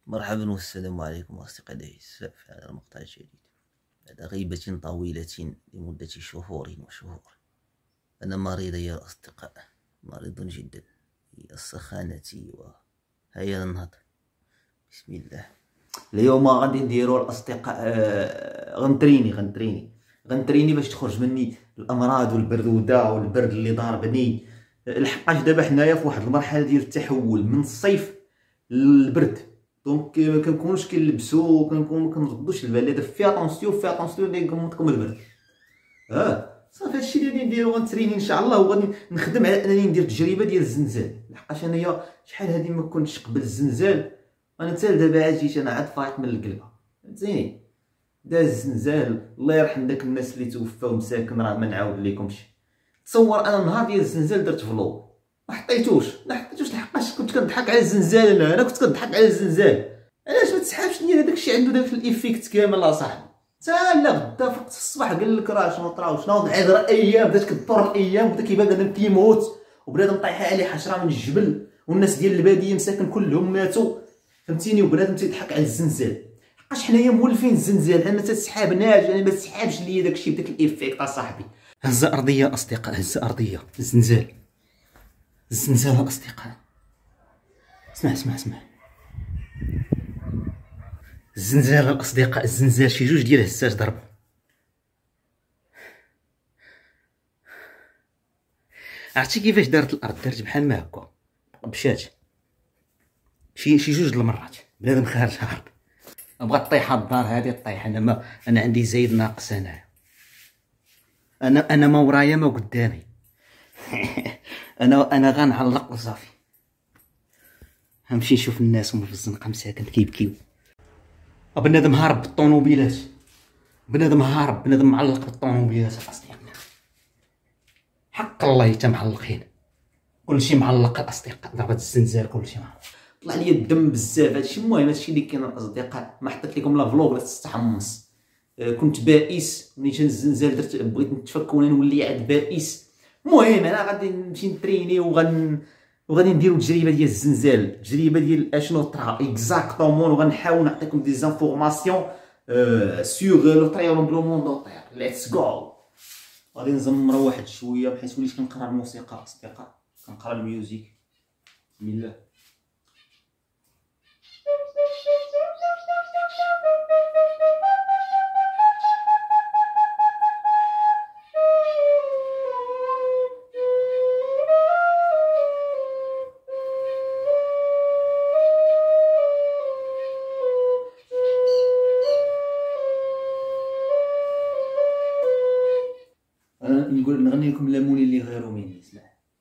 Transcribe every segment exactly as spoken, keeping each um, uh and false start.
مرحبا والسلام عليكم أصدقائي الأعزاء في هذا المقطع الجديد بعد غيبة طويلة لمدة شهور وشهور. أنا مريض يا الأصدقاء، مريض جدا بالسخانة وهيا ننهض. بسم الله. اليوم غادي نديرو الأصدقاء آه غنتريني غنتريني غنتريني باش تخرج مني الأمراض والبردودة والبرد اللي ضاربني، لحقاش دابا حنايا في واحد المرحلة ديال التحول من الصيف للبرد، دونك ما كنكونوش كنلبسو كنكونو كنردوش البال. دابا فيها طونسيون فيها طونسيون اللي يقمطكم البرد. اه صافي هادشي اللي غادي نديرو، غنتريني ان شاء الله، وغادي نخدم على انني ندير تجربه ديال الزنزال، لحقاش انايا شحال هادي ما كنتش قبل الزنزال. انا حتى دابا عاد جيت انا عاد فايق من القلبه، فهمتيني. داز الزنزال الله يرحم داك الناس اللي توفاو مساكن، راه ما نعاود لكمش. تصور انا النهار ديال الزنزال درت فلوق ما حطيتوش ما حطيتوش لحقاش كنت كنضحك على الزنزال. انا انا كنت كنضحك على الزنزال. علاش ما تسحابش ندير هذاك الشيء عنده داك الايفيكت كامل اصاحبي؟ حتى لا غدا فقت الصباح قال لك راه شنو طرا وشنو عذر ايام، بدات كدور الايام وبدا كيبان بنادم كيموت وبنادم طايحه عليه حشره من الجبل، والناس ديال الباديه مساكن كلهم ماتوا، فهمتيني. وبنادم تيضحك على الزنزال، لحقاش حنايا مولفين الزنزال، حنا ما تسحابناش، انا ما تسحابش ليا داك الشيء بداك الايفيكت اصاحبي. هزه ارضيه اصدقاء، هزه ارضيه، الزنزال الزنزال اصدقاء. اسمع اسمع اسمع الزنزال الاصدقاء، الزنزال شي جوج ديال الهزات ضرب. عرفتي كيفاش دارت الارض؟ دارت بحال ما هكا مشات شي شي جوج د المرات بنادم خارج هارب. بغات طيح الدار هادي طيح. انا ما انا عندي زايد ناقص. انا انا انا ما ورايا ما قدامي. انا انا غنعلق وصافي. غنمشي نشوف الناس هما في الزنقه مساكن كيبكيو. بنادم هارب بالطونوبيلات، بنادم هارب، بنادم معلق بالطونوبيلات الاصدقاء. حق الله حتى معلقين، كلشي معلق الاصدقاء. ضربة الزنزال كلشي معلق. طلع لي الدم بزاف. هادشي المهم، هادشي اللي كاين الاصدقاء. ما حطيت لكم لا فلوغ لا تستحمص. أه كنت بائس ملي جا الزنزال، درت بغيت نتفك وانا نولي عاد بائس. المهم انا غادي نمشي نتريني وغن وغادي نديرو تجربه ديال الزنزال، تجربه ديال اشنو طرا اكزاكتومون، وغنحاول نعطيكم دي زانفورماسيون سور لو تريونغلومون دو طير. ليتس جو. غادي نزمر واحد شويه بحيث وليت كنقرا الموسيقى اصدقاء، كنقرا الميوزيك. بسم الله. انا نقول نغني لكم لاموني اللي غيرو مني. اسمع.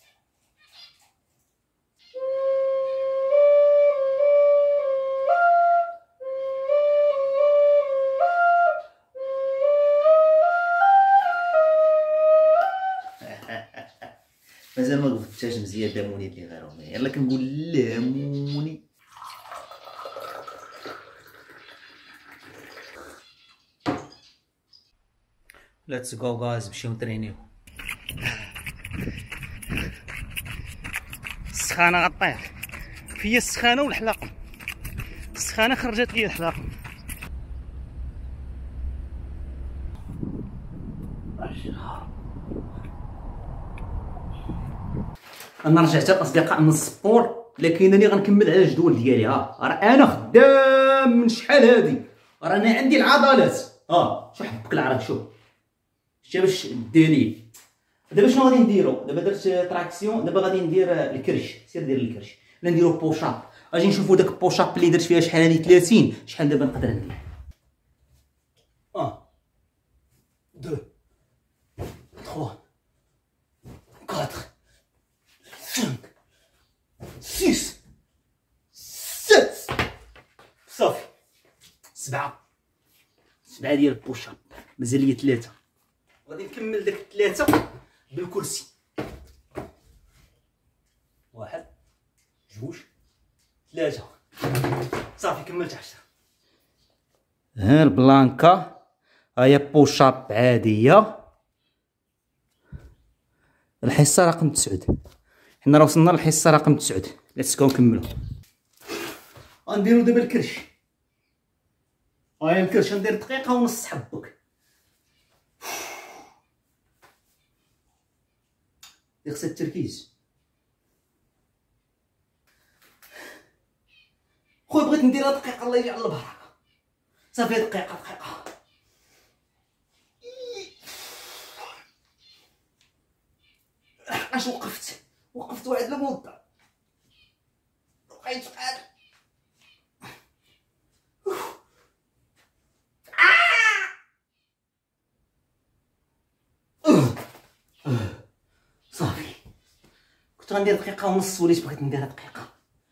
مازال ما قلتهاش مزيان لاموني اللي غيرو مني، يلا كنقول لاموني. ليتس جو غايز، نمشيو نترينيو. السخانه غطيح فيا، السخانه والحلاقه. السخانه خرجت لي الحلاقه. انا رجعت الاصدقاء من السبور، لكنني غنكمل على الجدول ديالي. ها راه انا خدام من شحال هادي، راه انا عندي العضلات. ها شوف حبك العرق، شوف شتي باش ديري. دابا شنو غادي نديرو؟ دابا درت تراكسيون، دابا غادي ندير الكرش. سير دير الكرش ولا نديرو بوشاب. اجي نشوفو داك البوشاب اللي درت فيها شحال هادي ثلاثين، شحال دابا نقدر ندير. واحد اثنين ثلاثة أربعة خمسة ستة سبعة. صافي سبعة سبعة ديال البوشاب. مازال ليا ثلاثة. غادي نكمل داك الثلاثة بالكرسي. واحد جوج ثلاثة. صافي كملت عشرة. ها البلانكا، هاهي بوشاب عادية. الحصة رقم تسعود، حنا راه وصلنا للحصة رقم تسعود. ليتس جو نكملو. غنديرو دابا الكرش. هاهي الكرش غندير دقيقه ونص حبك. خصها التركيز. خويا بغيت نديرها دقيقه الله يجعل البركه. صافي دقيقه دقيقه. اش وقفت وقفت واحد المده بقيت قادر. صافي كنت غندير دقيقه ونص وليت بغيت نديرها دقيقه.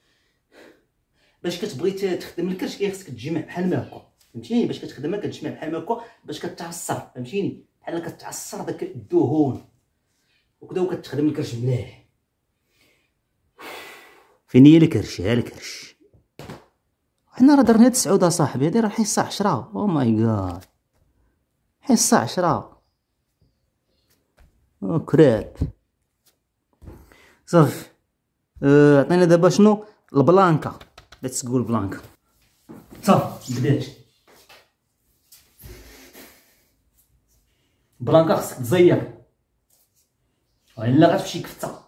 باش كتبغي تخدم الكرش خصك تجمع بحال ما هكا فهمتيني. باش كتخدمها كتجمع بحال ما هكا باش كتعصر فهمتيني بحال كتعصر داك الدهون وكذا وكتخدم الكرش مليح. فين هي الكرش؟ ها الكرش. حنا راه درنا تسعود اصاحبي. هادي راه الحصه عشرة. او ماي جاد حصه عشرة. او كراب. صافي أه عطينا دابا شنو البلانكا. ليتس جو البلانكا. صافي بدات بلانكا. خصك تزير والا غتمشي كفته.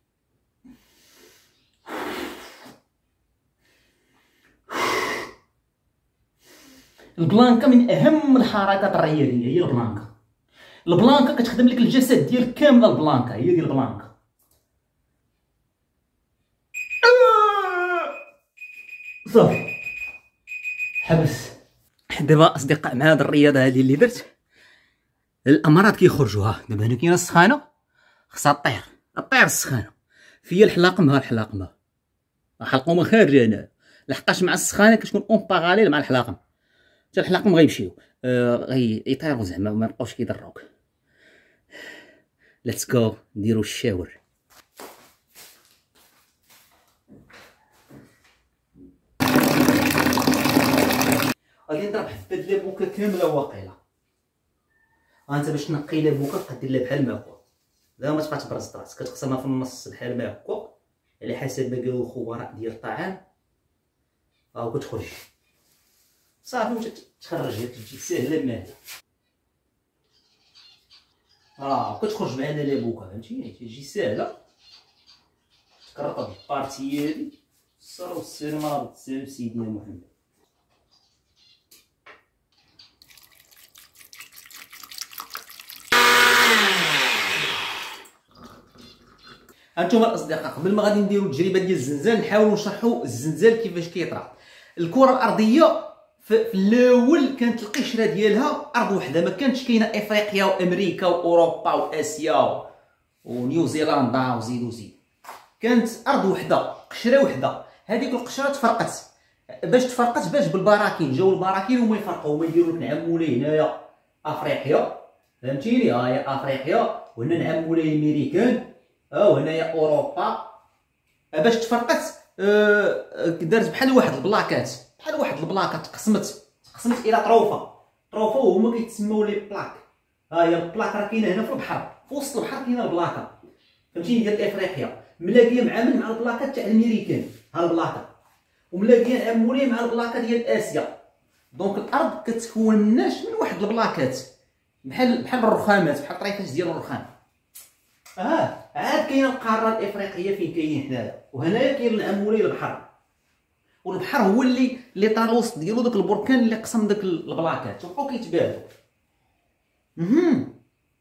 البلانكا من اهم الحركات الرياضيه هي البلانكا. البلانكا كتخدم لك الجسد ديالك كامل. البلانكا هي ديال البلانكا. صافي حبس. دابا اصدقاء مع هاد الرياضه هادي اللي درت الامراض كيخرجوا. ها دابا هنا كاينه السخانه خصها طير. طير السخانه. فيا الحلاقم. ها الحلاقم الحلقومه خارجه هنا لحقاش مع السخانه كتكون اون باغاليل مع الحلاقم. حتى الحلاقم غيمشيو آه غيطيروا زعما ما يبقاوش كيضروك. ليتس جو نديرو الشاور. غادي نضرب حبه لابوكا كامله واقيلا. ها انت باش تنقي لابوكا كدير لها بحال ما هكا. لا ما تبقى تبرز راسك كتقسمها في النص بحال ما هكا على حسب ما قالوا الخبراء ديال الطعام. ها كتخرج صافي تخرجها تجي ساهله ماهله. اه كتخرج معنا لابوكا فهمتيني تجي ساهله. تكرطب البارتي هادي. الصلاه والسلام على رب السلام سيدنا محمد. هانتوما الاصدقاء قبل ما غادي نديرو التجربه ديال الزنزال نحاولوا نشرحوا الزنزال كيفاش كيطرا. الكره الارضيه في الاول كانت القشره ديالها ارض وحده. ما كانتش كاينه افريقيا وامريكا واوروبا واسيا ونيوزيلندا وزيد وزيد. كانت ارض وحده قشره وحده. هذيك القشره تفرقت. باش تفرقت باش بالبراكين. جاو البراكين هما يفرقوا هما يديروا لك نعم مولاي هنايا افريقيا فهمتيني. ها هي افريقيا وهنا نعم مولاي الميريكان. ها وهنايا اوروبا. باش تفرقت أه دارت بحال واحد البلاكات. بحال واحد البلاكه تقسمت تقسمت الى طروفه. طروفه وهما كيتسموا لي بلاك. ها هي البلاك راه كاينه هنا في البحر. في وسط البحر كاينه البلاكه فهمتيني ديال افريقيا ملاقيه مع من مع البلاكه تاع الميريكان. ها البلاكه وملاقيه نعم مولاي مع البلاكه ديال اسيا. دونك الارض كتكون مناش من واحد البلاكات بحال بحال الرخامات بحال طريفات ديال الرخام. اه عاد كاينه القاره الافريقيه فين كاينين حنايا. وهنايا كاين نعم مولاي البحر. والبحر هو اللي اللي طار الوسط ديالو داك البركان اللي قسم داك البلاكات وبقاو كيتبادلوا. اها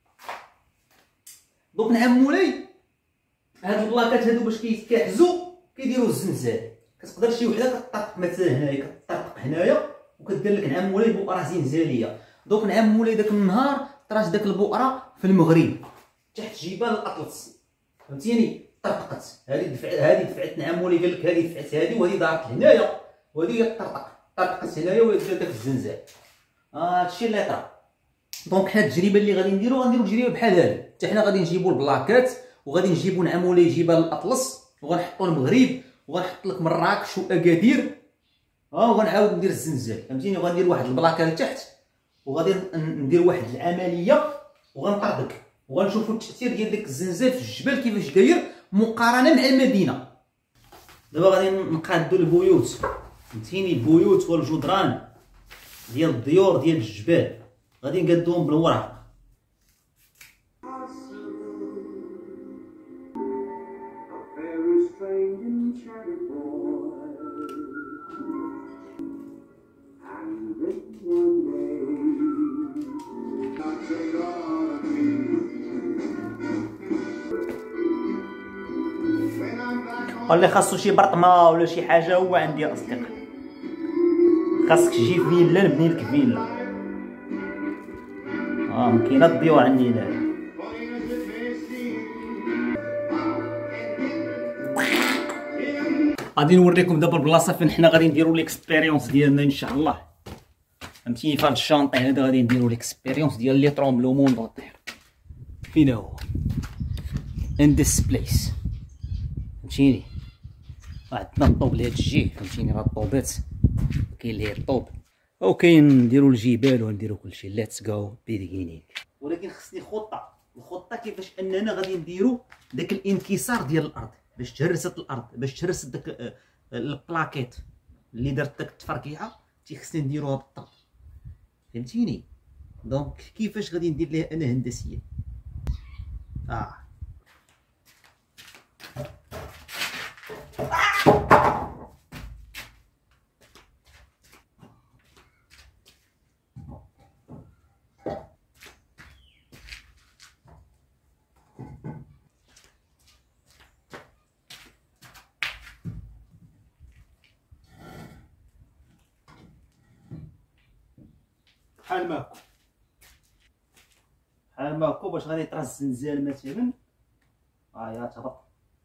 دونك نعم مولاي هاد البلاكات هادو باش كيحزوا كيديروا الزنزال. كتقدر شي وحده كطرق مثلا هنايا كطرق هنايا وكدير لك نعم مولاي بؤره زنزاليه. دونك نعم مولاي داك النهار طرات داك البؤره في المغرب تحت جبال الاطلس فهمتيني. طرقت هذه دفعت هذه دفعت نعم مولاي قال لك هذه دفعت هذه وهذه دارت هنايا وهذه هي طرقت طرقت هنايا ودار داك الزنزال. اه هادشي اللي طرا. دونك حنا التجربه اللي غادي نديرو غنديرو تجربه بحال هذه. حتى حنا غادي نجيبو البلاكات وغادي نجيبو نعم مولاي جبال الاطلس وغنحطو المغرب وغنحط لك مراكش واكادير. ها وغنعاود ندير الزنزال فهمتيني. وغندير واحد البلاكه لتحت وغادي ندير واحد العمليه وغنطردك وغنشوفوا التاثير ديال داك الزنزال في الجبل كيفاش داير مقارنه مع المدينه. دابا غادي نقادو البيوت فهمتيني. البيوت والجدران ديال الديور ديال الجبال غادي نقادوهم بالورق. اللي خاصو شي برطمه ولا شي حاجه هو عندي يا اصدقاء. خاصك تجي فيلا نبني لك فيلا. اه مكاينه الديور عندي هنا. غادي نوريكم دابا البلاصه فين حنا غادي نديرو ليكسبيريونس ديالنا ان شاء الله. فهمتيني. فهاد الشانطي هذا غادي نديرو ليكسبيريونس ديال لي طرومبلومون دو طير. فين هو؟ ان ذيس بليس. فهمتيني. عندنا الطوب لهاد الجهه. فهمتيني. راه الطوبات كاين اللي هي الطوب وكاين نديرو الجبال ونديرو كلشي. ليتس جو بيغينينغ. ولكن خصني خطه. الخطه كيفاش اننا غادي نديرو داك الانكسار ديال الارض باش تهرست الارض، باش تهرست داك البلاكيت اللي درت داك التفركيعه. تيخصني نديروها بالطبق. فهمتيني. دونك كيفاش غادي ندير ليها انا هندسيا. اه بحال ماكو بحال ماكو باش غادي يطرا الزنزال مثلا. ها هي تهبط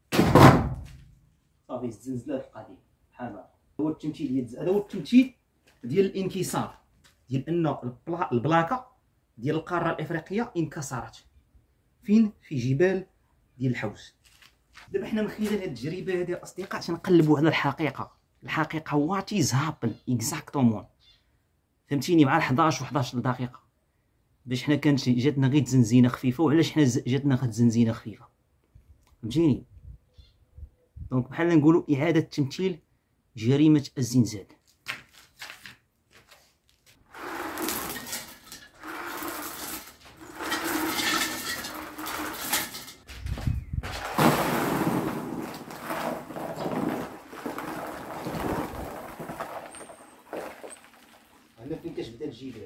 صافي. الزنزله القديم بحال ماكو. هو التمثيل ديال هذا هو التمثيل ديال الانكسار، ديال ان البلاكه ديال القاره الافريقيه انكسرت. فين؟ في جبال ديال الحوس. دابا حنا من خلال هذه التجربه هذه الاصدقاء تنقلبوا على الحقيقه. الحقيقه وات از هابن اكزاكتومون. فهمتيني. مع حداش و حداش دقيقه باش حنا كانت جاتنا غير تزنزينه خفيفه. وعلاش حنا جاتنا غير تزنزينه خفيفه؟ فهمتيني. دونك بحال نقولوا اعاده تمثيل جريمه الزنزال. هنا فين كتبدا الجبال.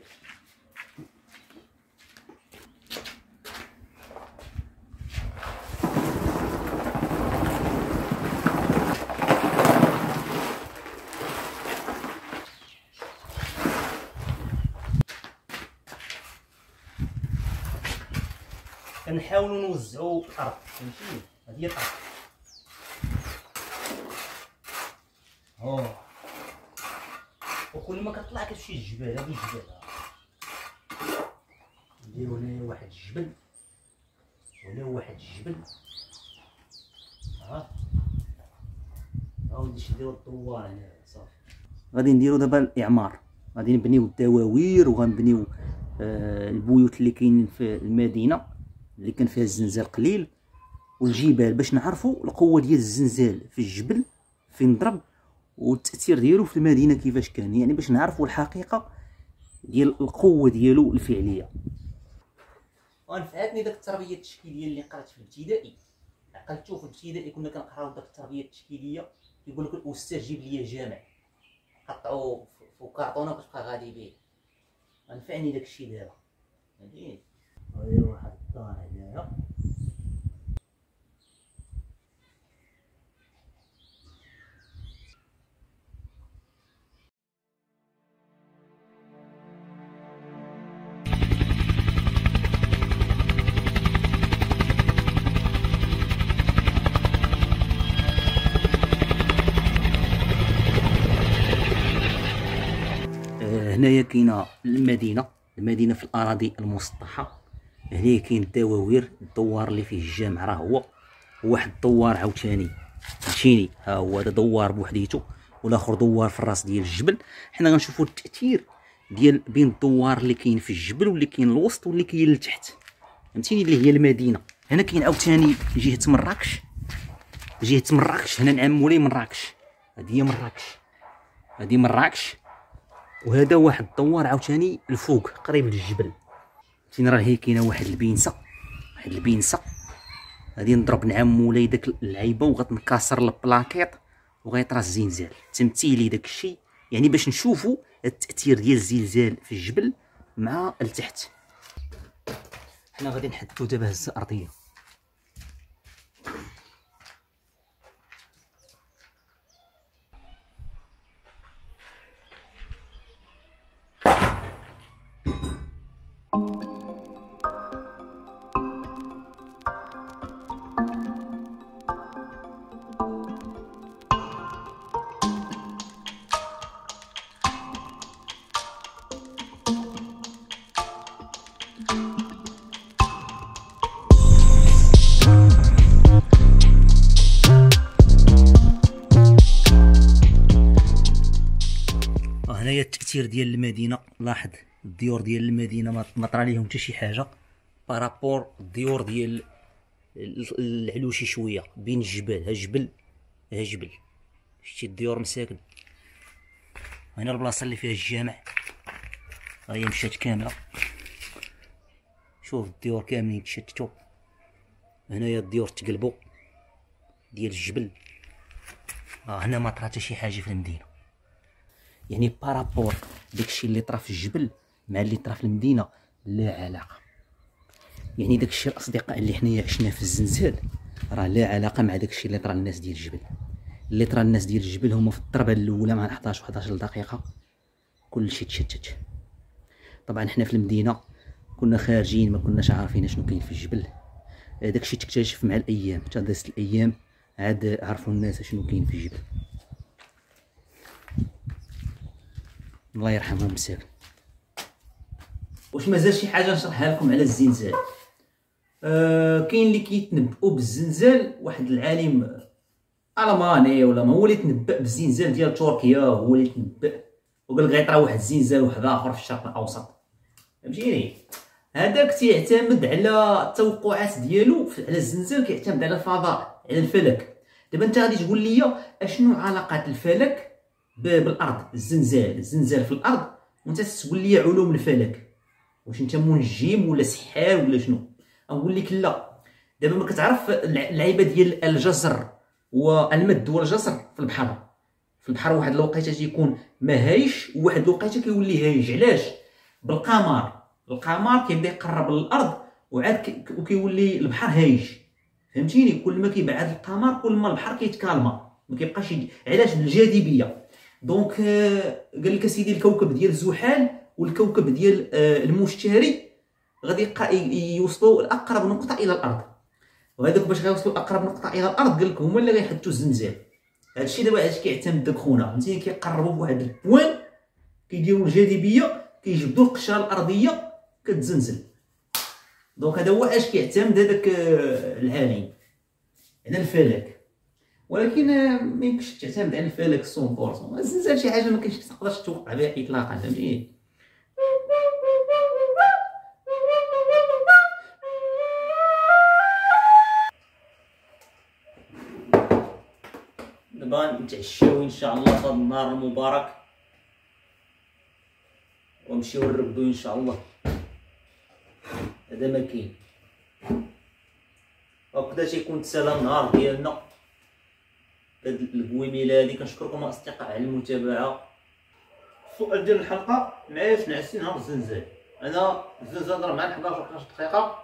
كنحاولوا نوزعوا الارض. فهمتيني. هذه هي الارض. ها وكل ما كطلع كتمشي الجبال. هذه الجبال نديرو هنايا واحد الجبل ولا واحد الجبل. ها ها ولدي نديرو الدوار هنا صافي. غادي نديرو دابا الاعمار. غادي نبنيو الدواوير وغنبنيو آه البيوت اللي كاينين في المدينه اللي كان فيها الزنزال قليل والجبال باش نعرفوا القوه ديال الزنزال في الجبل فين ضرب والتاثير ديالو في المدينه كيفاش كان. يعني باش نعرفوا الحقيقه ديال القوه ديالو الفعليه. ونفعتني داك التربيه التشكيليه اللي قرات في الابتدائي. عقلتو في الابتدائي كنا كنقراو داك التربيه التشكيليه يقول لك الاستاذ جيب لي جامع قطعوا في كارطونه باش تبقى غادي به. نفعني داك الشيء دابا. فهمتيني. هاهي واحد الدار هنايا. هنايا كاينه المدينه. المدينه في الاراضي المسطحه. هنا كاين الدواوير. الدوار اللي فيه الجامع راه هو واحد الدوار عاوتاني. فهمتيني. ها هو هذا دوار بوحديتو والاخر دوار في الراس ديال الجبل. حنا غنشوفوا التاثير ديال بين الدوار اللي كاين في الجبل واللي كاين الوسط واللي كاين لتحت. فهمتيني. اللي هي المدينه. هنا كاين عاوتاني جهه مراكش. جهه مراكش هنا نعم مولاي مراكش. هذه هي مراكش. هادي مراكش، وهذا واحد الدوار عاوتاني الفوق قريب للجبل. فين راه هي كاينه واحد البينسه، واحد البينسه غادي نضرب نعم مولاي داك اللعيبه وغتنكسر البلاكيط وغيطرا الزنزال تمثيلي داك الشيء، يعني باش نشوفوا التاثير ديال الزلزال في الجبل مع التحت. حنا غادي نحددو دابا هزه ارضيه. هنايا التأثير ديال المدينة. لاحظ الديور ديال المدينة ما طرا ليهم حتى شي حاجة بارابور الديور ديال العلوشي شوية بين الجبال. ها جبل ها جبل، شتي الديور مساكن. هنا البلاصة اللي فيها الجامع ها هي مشات كاملة، شوف الديور كاملين تشتتو. هنايا الديور تقلبو ديال الجبل. ها هنا ما طرا حتى شي حاجة في المدينة، يعني بارابور داكشي اللي طرا في الجبل مع اللي طرا في المدينه لا علاقه. يعني داكشي الاصدقاء اللي حنايا عشنا في الزلزال راه لا علاقه مع داكشي اللي طرا للناس ديال الجبل. اللي طرا للناس ديال الجبل هما في الضربه الاولى مع حداش و حداش دقيقه كلشي تشتت. طبعا حنا في المدينه كنا خارجين ما كناش عارفين شنو كاين في الجبل، داكشي تكتشف مع الايام، حتى دازت الايام عاد عرفوا الناس شنو كاين في الجبل. الله يرحمهم مساكن. واش مازال شي حاجه نشرحها لكم على الزلزال؟ أه كاين اللي كيتنبؤوا بالزلزال، واحد العالم الماني ولا ما هو اللي تنبأ بالزلزال ديال تركيا، هو اللي تنبأ وقال لك غيطرا واحد الزلزال واحد اخر في الشرق الاوسط. فهمتيني؟ هذاك تيعتمد على التوقعات ديالو على الزلزال، كيعتمد على الفضاء على الفلك. دابا انت غادي تقول لي اشنو علاقه الفلك بالارض؟ الزلزال الزلزال في الارض وانت تقول لي علوم الفلك، واش انت منجم ولا سحار ولا شنو؟ نقول لك لا. دابا ما كتعرف اللعيبه ديال الجزر والمد والجزر في البحر. في البحر واحد الوقيته تيكون ما هايش وواحد الوقيته كيولي هايج. علاش؟ بالقمر. القمر كيبدا يقرب للارض وعاد وكيولي البحر هايج. فهمتيني؟ كل ما كيبعد القمر كل ما البحر كيتكالما، ما كيبقاش. علاش؟ الجاذبيه. دونك قال لك اسيدي الكوكب ديال زحل والكوكب ديال المشتري غادي يوصلوا لاقرب نقطه الى الارض، وهذوك باش غيوصلوا لاقرب نقطه الى الارض قال لك هما اللي غيحدثوا الزلزال. هادشي دابا علاش كيعتمد داك خونا، فهمتيني؟ كيقربوا بواحد البوان كيديروا الجاذبيه كيجبدوا القشره الارضيه كتزنزل. دونك هذا هو علاش كيعتمد هذاك العالم على الفلك. ولكن ما يمكنش تعتمد على الفلك مية بالمية. الزلزال شي حاجه ما كاينش تقدرش توقع بها اطلاقا. فهمتيني؟ دابا نتعشاو ان شاء الله في هذا النهار المبارك ونمشيو نرقدو ان شاء الله. هذا ما كاين. وهكذا تيكون تسالى النهار ديالنا هاد القويميله هادي. كنشكركم اصدقاء على المتابعه. السؤال ديال الحلقه معايا نعسي نهار الزلزال. انا الزلزال راه مع حداش و حداش دقيقه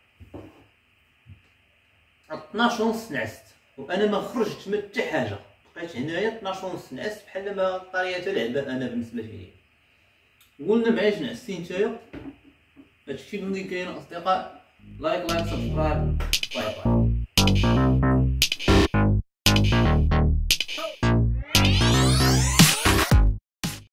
اثناش ونص نعست، وانا ما خرجت من حتى حاجه. بقيت هنايا اثناش ونص نعست بحال ما طاريه حتى لعبه. انا بالنسبه لي قلنا معايا نعستي نتايا. هادشي اللي كاين اصدقاء. لايك لايك سبسكرايب. باي باي.